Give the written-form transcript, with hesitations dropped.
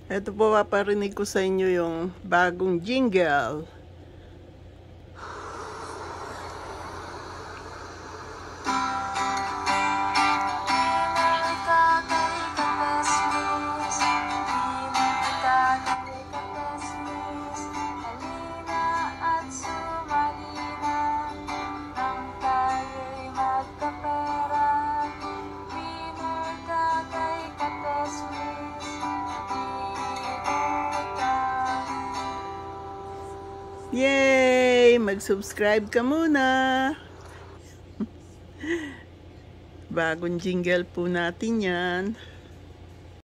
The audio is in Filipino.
Ito po, paparinig ko sa inyo yung bagong jingle. Yay! Mag-subscribe ka muna. Bagong jingle po natin yan.